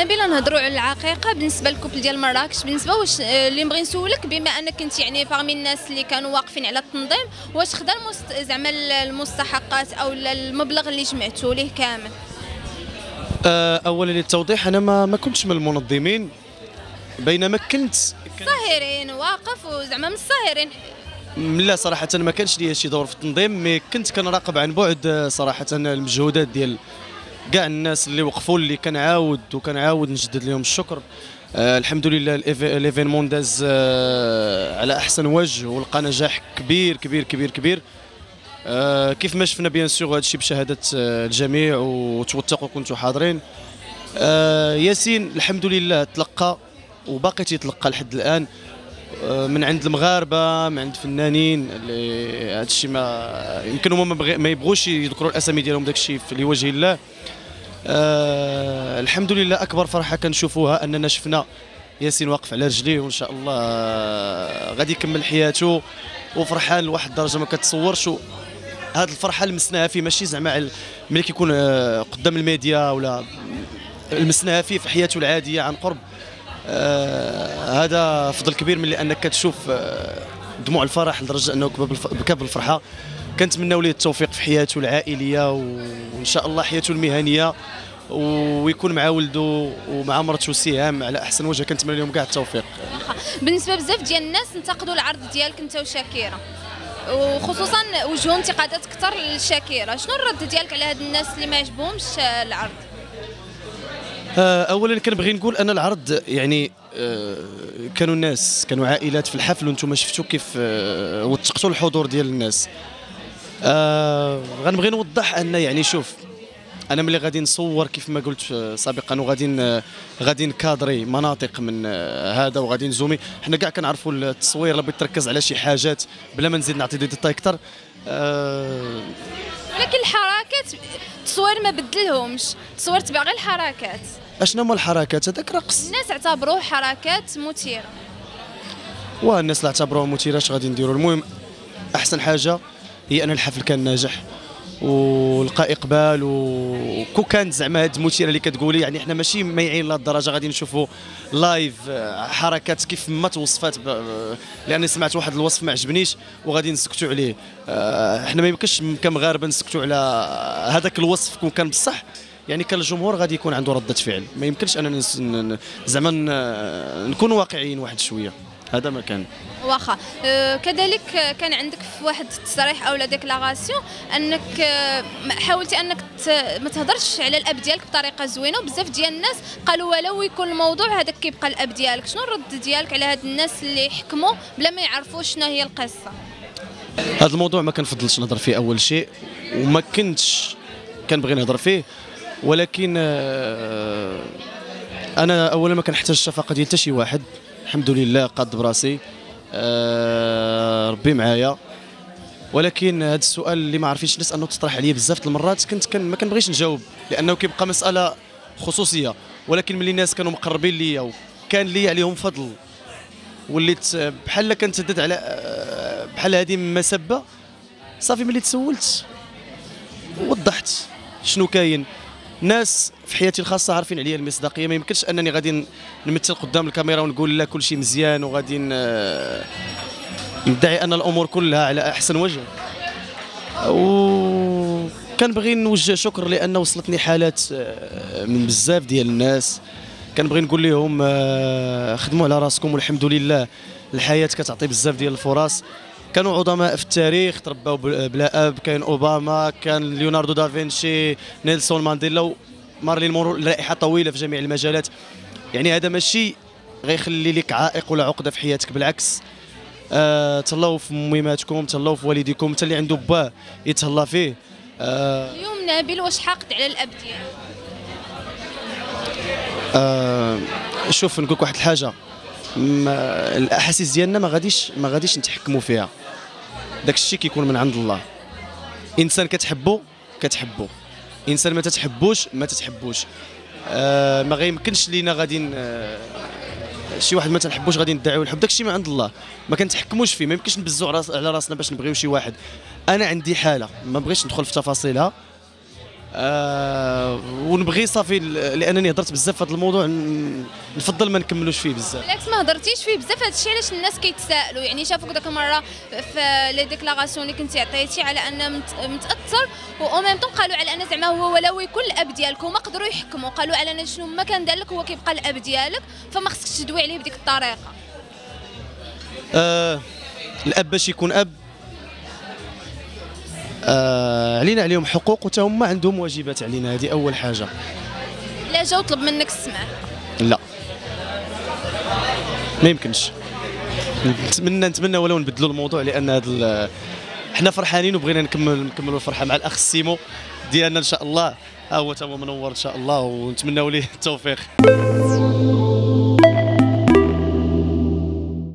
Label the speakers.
Speaker 1: نبيل نهضروا على العقيقه بالنسبه للكوبل ديال مراكش. بالنسبه واش اللي نبغي نسولك، بما انك كنت يعني فاغمي الناس اللي كانوا واقفين على التنظيم، واش خدا زعما المستحقات او المبلغ اللي جمعتوا ليه كامل؟
Speaker 2: اولا للتوضيح، انا ما كنتش من المنظمين، بينما كنت
Speaker 1: الصاهرين واقف وزعما من الصاهرين.
Speaker 2: لا صراحه ما كانش ليا شي دور في التنظيم، مي كنت كنراقب عن بعد صراحه المجهودات ديال كاع الناس اللي وقفوا، اللي كنعاود نجدد لهم الشكر. الحمد لله ليفينمون داز على احسن وجه ولقى نجاح كبير كبير كبير كبير. كيف ما شفنا بيان سور هذا الشيء بشهاده الجميع وتوثقوا كنتوا حاضرين. ياسين الحمد لله تلقى وباقي تيتلقى لحد الان من عند المغاربه، من عند فنانين اللي هذا الشيء ما يمكن هما ما يبغوش يذكروا الاسامي ديالهم، داك الشيء لوجه الله. الحمد لله اكبر فرحه كنشوفوها اننا شفنا ياسين واقف على رجليه، وان شاء الله غادي يكمل حياته وفرحان لواحد الدرجه ما كتصورش. هذه الفرحه لمسناها فيه، ماشي زعما ملي كيكون قدام الميديا ولا لمسناها فيه في حياته العاديه عن قرب. هذا فضل كبير من انك كتشوف دموع الفرح لدرجه انه بكى بالفرحه. كنتمناو ليه التوفيق في حياته العائليه وان شاء الله حياته المهنيه، ويكون مع ولده ومع مرته سهام على احسن وجه. كنتمنى لهم كاع التوفيق.
Speaker 1: بالنسبه بزاف ديال الناس انتقدوا العرض ديالك انت وشاكيرا، وخصوصا وجهوا انتقادات اكثر لشاكيرا. شنو الرد ديالك على هاد الناس اللي ما عجبهمش العرض؟
Speaker 2: اولا كنبغي نقول ان العرض يعني كانوا الناس، كانوا عائلات في الحفل، وانتم شفتوا كيف وثقتوا الحضور ديال الناس. غنبغي نوضح ان يعني شوف، انا ملي غادي نصور كيف ما قلت سابقا وغادي نكادري مناطق من هذا وغادي نزومي، حنا كاع كنعرفوا التصوير بغيت تركز على شي حاجات بلا ما نزيد نعطي ديتاي اكثر.
Speaker 1: ولكن الحركات التصوير ما بدلهمش، تصورت باغي الحركات.
Speaker 2: اشنو هما الحركات؟ هذاك رقص.
Speaker 1: الناس اعتبروه حركات مثيره،
Speaker 2: والناس اللي اعتبروها مثيره اش غادي نديروا؟ المهم احسن حاجه هي ان الحفل كان ناجح ولقى اقبال، وكو كانت زعما هاد المثيره اللي كتقولي يعني حنا ماشي مايعين لهاد الدرجه غادي نشوفوا لايف حركات كيف ما توصفات لاني سمعت واحد الوصف ما عجبنيش وغادي نسكتوا عليه. حنا ما يمكنش كمغاربه نسكتوا على هذاك الوصف. كون كان بصح يعني كان الجمهور غادي يكون عنده ردة فعل، ما يمكنش اننا زعما نكونوا واقعيين واحد شويه. هذا ما كان
Speaker 1: واخا. كذلك كان عندك في واحد التصريح او ديكلاراسيون انك حاولتي انك ما تهضرش على الاب ديالك بطريقه زوينه، وبزاف ديال الناس قالوا ولو يكون الموضوع هذاك كيبقى الاب ديالك. شنو الرد ديالك على هاد الناس اللي حكموا بلا ما يعرفوا شنو هي القصه؟
Speaker 2: هذا الموضوع ما كنفضلش نهضر فيه اول شيء، وما كنتش كنبغي نهضر فيه، ولكن انا اولا ما كنحتاج الشفقه ديال حتى شي واحد. الحمد لله قاد براسي، ربي معايا. ولكن هذا السؤال اللي ما عرفينش الناس انه تطرح عليا بزاف المرات كنت ما كنبغيش نجاوب، لانه كيبقى مساله خصوصيه. ولكن ملي الناس كانوا مقربين ليا وكان لي عليهم فضل، وليت بحال كنتدد على بحال هذه مسبه، صافي ملي تسولت وضحت شنو كاين. ناس في حياتي الخاصه عارفين عليا المصداقيه، ما يمكنش انني غادي نمثل قدام الكاميرا ونقول لا كل شيء مزيان وغادي ندعي ان الامور كلها على احسن وجه. وكنبغي نوجه شكر لان وصلتني حالات من بزاف ديال الناس. كنبغي نقول لهم خدموا على راسكم، والحمد لله الحياه كتعطي بزاف ديال الفرص. كانوا عظماء في التاريخ تربوا بلا اب، كاين اوباما، كان ليوناردو دافنشي، نيلسون مانديلا، مارلين مونرو، رائحه طويله في جميع المجالات. يعني هذا ماشي غيخلي لك عائق ولا عقده في حياتك، بالعكس. تهلاو في مهماتكم، تهلاو في والديكم، حتى اللي عنده باه يتهلا فيه.
Speaker 1: اليوم نبيل واش حاقد على الاب ديالو؟
Speaker 2: شوف نقول لك واحد الحاجه، الاحاسيس ديالنا ما غاديش نتحكموا فيها. داك الشيء كيكون من عند الله. انسان كتحبو، انسان ما تتحبوش ما تتحبوش. ما غيمكنش لينا غادي شي واحد ما تنحبوش غادي ندعيو الحب. داك الشيء من عند الله، ما كنتحكموش فيه. ما يمكنش نبزو على راسنا باش نبغيو شي واحد. انا عندي حاله ما بغيتش ندخل في تفاصيلها، ونبغي صافي لانني هضرت بزاف في هذا الموضوع نفضل ما نكملوش فيه بزاف.
Speaker 1: بالعكس ما هضرتيش فيه بزاف، هذا الشيء علاش الناس كيتسائلوا، يعني شافوك ذاك المره في لي ديكلاراسيون اللي كنتي عطيتي على ان متاثر، و ميم طون قالوا على ان زعما هو ولاو يكون الاب ديالك، وما قدروا يحكموا، قالوا على ان شنو ما كان دار لك هو كيبقى الاب ديالك، فما خصكش تدوي عليه بديك الطريقه.
Speaker 2: الاب باش يكون اب عليهم حقوق وتا هما عندهم واجبات علينا، هذه اول حاجه.
Speaker 1: لا جاو طلب منك السمع؟
Speaker 2: لا ما يمكنش. نتمنى ولو نبدلوا الموضوع، لان هذا حنا فرحانين وبغينا نكملوا الفرحه مع الاخ سيمو ديالنا ان شاء الله. ها هو تا هو منور ان شاء الله، ونتمنوا ليه التوفيق.